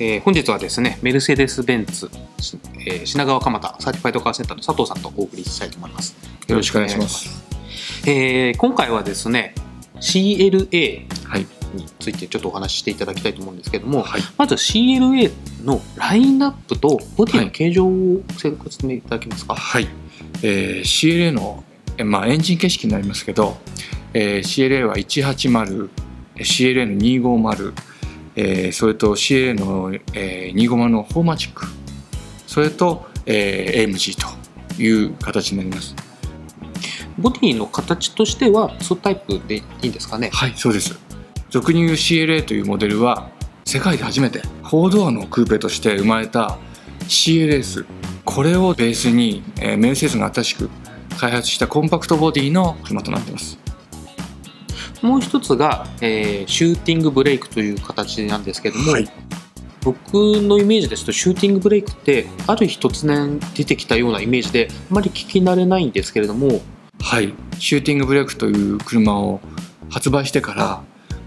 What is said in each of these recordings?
本日はですね、メルセデス・ベンツ、品川蒲田サーティファイドカーセンターの佐藤さんとお送りしたいと思います。 よろしくお願いします。 今回はですね、CLA についてちょっとお話ししていただきたいと思うんですけども、はい、まず CLA のラインナップとボディの形状を説明いただけますか。 はい、CLA の、エンジン形式になりますけど、CLA は180、CLA の250、それと CLA の、250のフォーマチック、それと、AMG という形になります。 ボディの形としては2タイプでいいんですかね。 はい、そうです。俗に言う CLA というモデルは世界で初めて4ドアのクーペとして生まれた CLS、 これをベースに、メルセデスが新しく開発したコンパクトボディの車となっています。 もう一つが、シューティングブレークという形なんですけども、はい、僕のイメージですとシューティングブレークってある日突然出てきたようなイメージであまり聞き慣れないんですけれども、 はい、シューティングブレークという車を発売してから、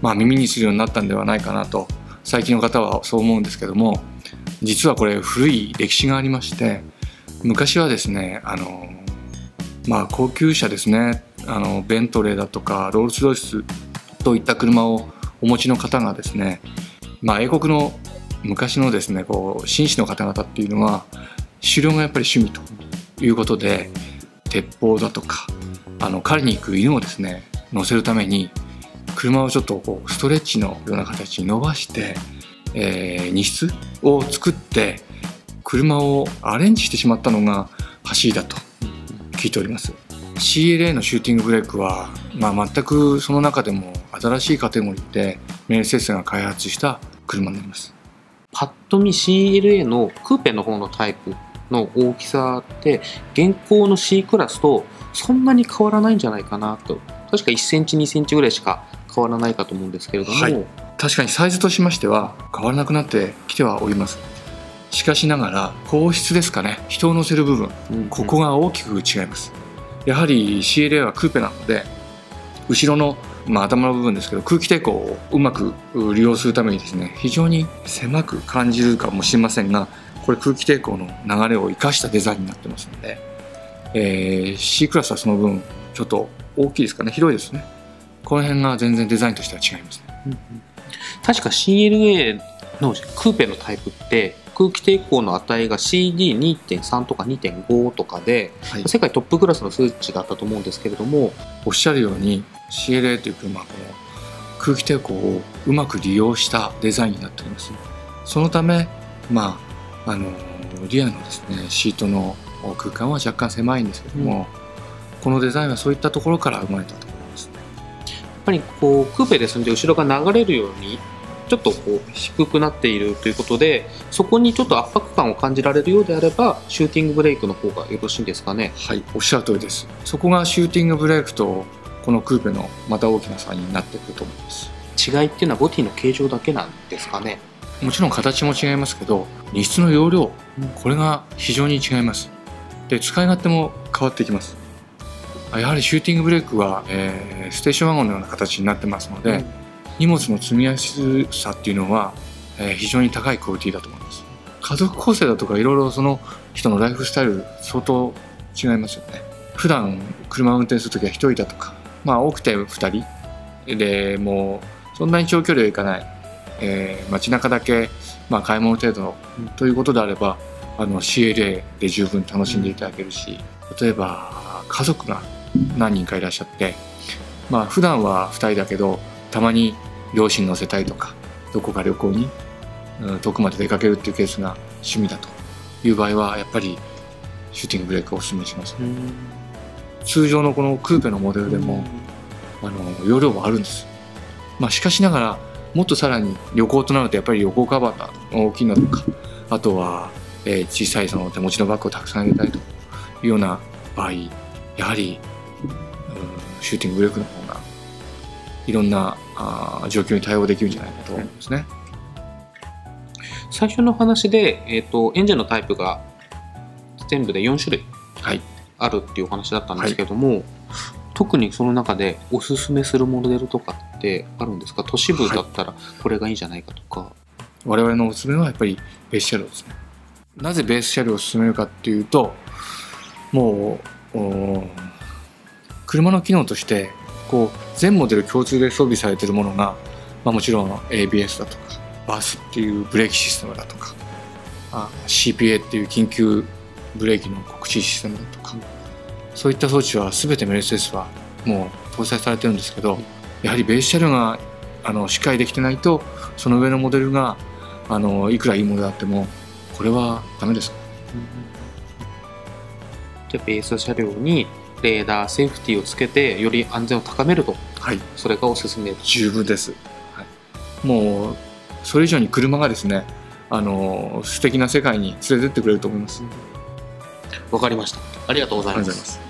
耳にするようになったんではないかなと最近の方はそう思うんですけども、実はこれ古い歴史がありまして、昔はですね、高級車ですね、ベントレーだとかロールスロイスといった車をお持ちの方がですね、英国の昔のですね紳士の方々っていうのは狩猟がやっぱり趣味ということで、鉄砲だとか狩りに行く犬をですね乗せるために車をちょっとストレッチのような形に伸ばして、荷室を作って車をアレンジしてしまったのが走りだと聞いております。CLA のシューティングブレークは、全くその中でも新しいカテゴリーでメルセデスが開発した車になります。 パッと見 CLA のクーペの方のタイプの大きさって現行の C クラスとそんなに変わらないんじゃないかなと。確か1センチ2センチぐらいしか変わらないかと思うんですけれども、 はい、確かにサイズとしましては変わらなくなってきてはおります。しかしながら後室ですかね、人を乗せる部分、ここが大きく違います。やはり CLA はクーペなので後ろの、頭の部分ですけど空気抵抗をうまく利用するためにですね、非常に狭く感じるかもしれませんが、これ空気抵抗の流れを生かしたデザインになってますので、C クラスはその分ちょっと大きいですかね、広いですね。この辺が全然デザインとしては違いますね。 確か CLA のクーペのタイプって空気抵抗の値が CD2.3 とか 2.5 とかで、はい、世界トップクラスの数値だったと思うんですけれども、 おっしゃるように CLA という車はこの空気抵抗をうまく利用したデザインになっております。そのため、リアのですねシートの空間は若干狭いんですけども、このデザインはそういったところから生まれたと思いますね。 やっぱりクーペですので後ろが流れるようにちょっと低くなっているということで、そこにちょっと圧迫感を感じられるようであればシューティングブレーキの方がよろしいんですかね。 はい、おっしゃる通りです。そこがシューティングブレーキとこのクーペのまた大きな差になってくると思います。 違いっていうのはボディの形状だけなんですかね。 もちろん形も違いますけど、荷室の容量、これが非常に違います。で、使い勝手も変わってきます。やはりシューティングブレーキは、ステーションワゴンのような形になってますので、荷物の積みやすさっていうのは、非常に高いクオリティだと思います。家族構成だとかいろいろその人のライフスタイル相当違いますよね。普段車を運転するときは1人だとか、多くて2人でもうそんなに長距離は行かない、街中だけ、買い物程度ということであればCLA で十分楽しんでいただけるし、例えば家族が何人かいらっしゃって、普段は2人だけどたまに両親乗せたいとか、どこか旅行に遠くまで出かけるっていうケースが趣味だという場合はやっぱりシューティングブレーキをお勧めします。通常のこのクーペのモデルでも容量はあるんです。しかしながらもっとさらに旅行となるとやっぱり旅行カバーが大きいのとか、あとは、小さいその手持ちのバッグをたくさん入れたいというような場合、やはりシューティングブレーキの方がいろんな状況に対応できるんじゃないかと思うんですね。 最初の話で、エンジンのタイプが全部で4種類あるっていうお話だったんですけども、特にその中でおすすめするモデルとかってあるんですか？都市部だったらこれがいいんじゃないかとか。 我々のおすすめはやっぱりベース車両ですね。なぜベース車両を進めるかっていうと、もう車の機能としてこう全モデル共通で装備されているものが、もちろん ABS だとかバースっていうブレーキシステムだとかCPA っていう緊急ブレーキの告知システムだとか、そういった装置は全てメルセデスはもう搭載されてるんですけど、やはりベース車両がしっかりできてないと、その上のモデルがいくらいいものであってもこれはダメです。 じゃあベース車両にレーダーセーフティーをつけてより安全を高めると、 はい、 それがおすすめ。 十分です、はい、もうそれ以上に車がですね素敵な世界に連れてってくれると思います。 わかりました。ありがとうございます。